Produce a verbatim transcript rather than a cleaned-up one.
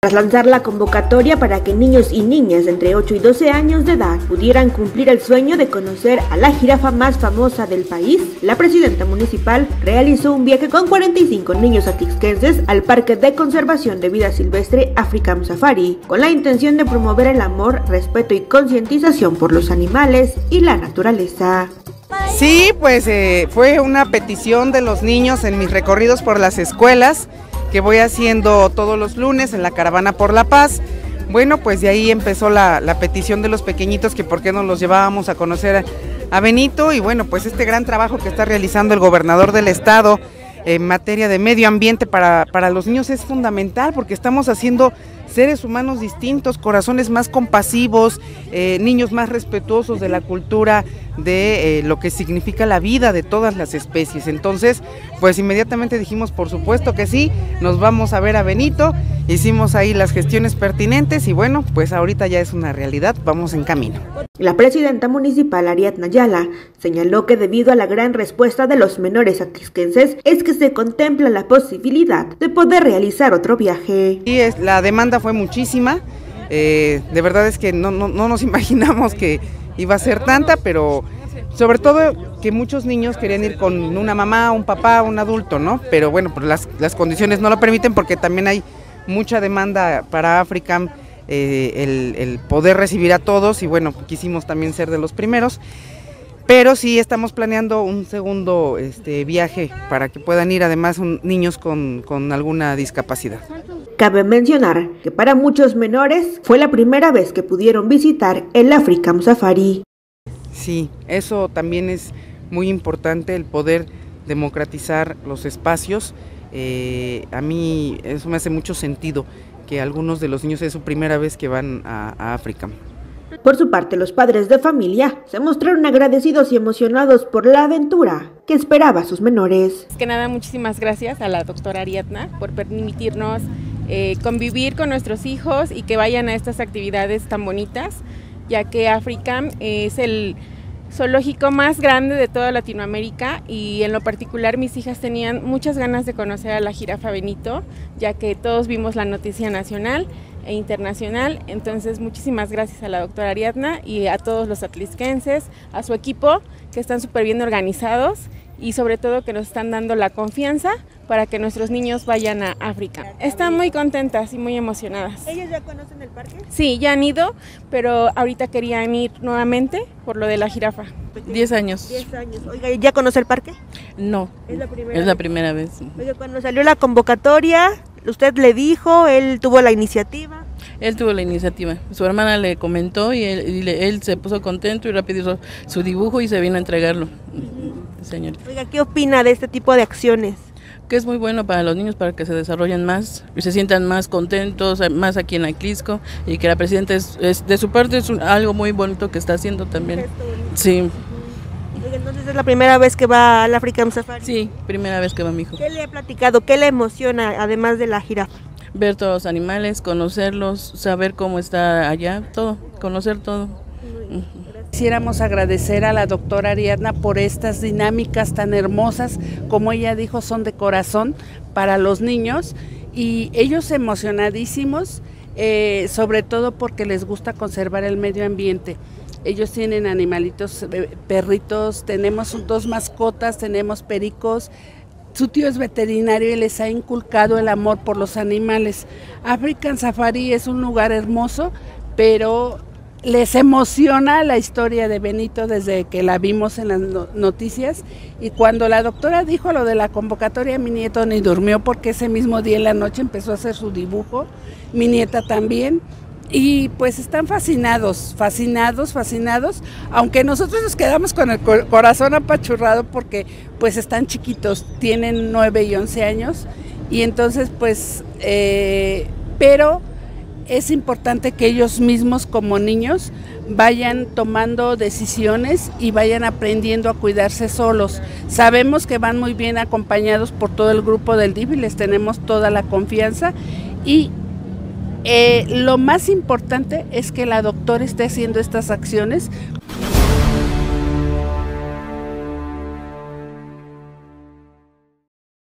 Tras lanzar la convocatoria para que niños y niñas de entre ocho y doce años de edad pudieran cumplir el sueño de conocer a la jirafa más famosa del país, la presidenta municipal realizó un viaje con cuarenta y cinco niños atlixquenses al Parque de Conservación de Vida Silvestre Africam Safari, con la intención de promover el amor, respeto y concientización por los animales y la naturaleza. Sí, pues eh, fue una petición de los niños en mis recorridos por las escuelas, que voy haciendo todos los lunes en la Caravana por la Paz. Bueno, pues de ahí empezó la, la petición de los pequeñitos, que por qué no los llevábamos a conocer a, a Benito, y bueno, pues este gran trabajo que está realizando el gobernador del estado en materia de medio ambiente para, para los niños es fundamental, porque estamos haciendo seres humanos distintos, corazones más compasivos, eh, niños más respetuosos de la cultura, de eh, lo que significa la vida de todas las especies. Entonces, pues inmediatamente dijimos, por supuesto que sí, nos vamos a ver a Benito, hicimos ahí las gestiones pertinentes y bueno, pues ahorita ya es una realidad, vamos en camino. La presidenta municipal Ariadna Ayala señaló que debido a la gran respuesta de los menores atlixquenses es que se contempla la posibilidad de poder realizar otro viaje. Sí, es, la demanda fue muchísima, eh, de verdad es que no, no, no nos imaginamos que iba a ser tanta, pero sobre todo que muchos niños querían ir con una mamá, un papá, un adulto, ¿no? Pero bueno, pues las, las condiciones no lo permiten, porque también hay mucha demanda para Africam, eh, el, el poder recibir a todos, y bueno, quisimos también ser de los primeros, pero sí estamos planeando un segundo este, viaje para que puedan ir además un, niños con, con alguna discapacidad. Cabe mencionar que para muchos menores fue la primera vez que pudieron visitar el Africam Safari. Sí, eso también es muy importante, el poder democratizar los espacios. Eh, a mí eso me hace mucho sentido, que algunos de los niños es su primera vez que van a, a Africam. Por su parte, los padres de familia se mostraron agradecidos y emocionados por la aventura que esperaba a sus menores. Es que nada, muchísimas gracias a la doctora Ariadna por permitirnos eh, convivir con nuestros hijos y que vayan a estas actividades tan bonitas, ya que Africam es el zoológico más grande de toda Latinoamérica, y en lo particular mis hijas tenían muchas ganas de conocer a la jirafa Benito, ya que todos vimos la noticia nacional e internacional. Entonces muchísimas gracias a la doctora Ariadna y a todos los atlixquenses, a su equipo, que están súper bien organizados y sobre todo que nos están dando la confianza para que nuestros niños vayan a África. Están muy contentas y muy emocionadas. ¿Ellos ya conocen el parque? Sí, ya han ido, pero ahorita querían ir nuevamente por lo de la jirafa. Diez años. Diez años. Oiga, ¿ya conoce el parque? No, es la primera, es vez? la primera vez. Oiga, cuando salió la convocatoria, ¿usted le dijo, él tuvo la iniciativa? Él tuvo la iniciativa, su hermana le comentó y él, y le, él se puso contento y rápido hizo su dibujo y se vino a entregarlo. Uh-huh. Señor. Oiga, ¿qué opina de este tipo de acciones? Que es muy bueno para los niños, para que se desarrollen más y se sientan más contentos, más aquí en Atlixco, y que la presidenta es, es de su parte es un, algo muy bonito que está haciendo también. Sí. Uh-huh. Entonces es la primera vez que va al Africam Safari. Sí, primera vez que va mi hijo. ¿Qué le ha platicado? ¿Qué le emociona además de la jirafa? Ver todos los animales, conocerlos, saber cómo está allá, todo, conocer todo. Uh-huh. Quisiéramos agradecer a la doctora Ariadna por estas dinámicas tan hermosas, como ella dijo, son de corazón para los niños, y ellos emocionadísimos, eh, sobre todo porque les gusta conservar el medio ambiente. Ellos tienen animalitos, perritos, tenemos dos mascotas, tenemos pericos. Su tío es veterinario y les ha inculcado el amor por los animales. Africam Safari es un lugar hermoso, pero les emociona la historia de Benito desde que la vimos en las noticias, y cuando la doctora dijo lo de la convocatoria, mi nieto ni durmió, porque ese mismo día en la noche empezó a hacer su dibujo, mi nieta también, y pues están fascinados, fascinados, fascinados, aunque nosotros nos quedamos con el corazón apachurrado porque pues están chiquitos, tienen nueve y once años, y entonces pues, eh, pero es importante que ellos mismos como niños vayan tomando decisiones y vayan aprendiendo a cuidarse solos. Sabemos que van muy bien acompañados por todo el grupo del D I F y les tenemos toda la confianza, y Eh, lo más importante es que la doctora esté haciendo estas acciones